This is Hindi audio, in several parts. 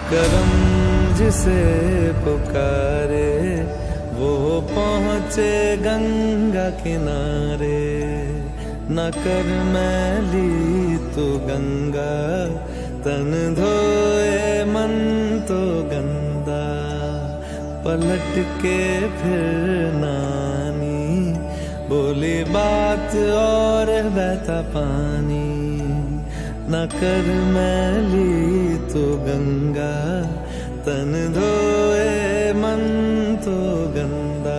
करम जिसे पुकारे वो पहुँचे गंगा किनारे। न कर मैली तू गंगा तन धोए मन तो गंदा। पलट के फिर नानी बोली बात और बहता पानी। न कर मैली तू गंगा तन धोए मन तो गंदा।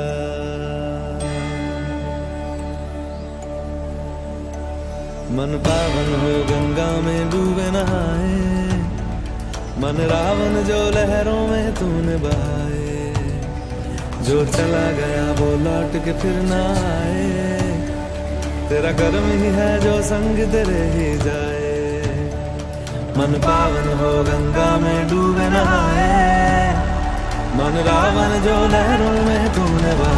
मन पावन हो गंगा में डूबे नहाए। मन रावण जो लहरों में तूने बहाए। जो चला गया वो लौट के फिर ना आए। तेरा कर्म ही है जो संग तेरे ही जाए। मन पावन हो गंगा में डूबे नहाए। मन रावण जो लहरों में तूने बहाए।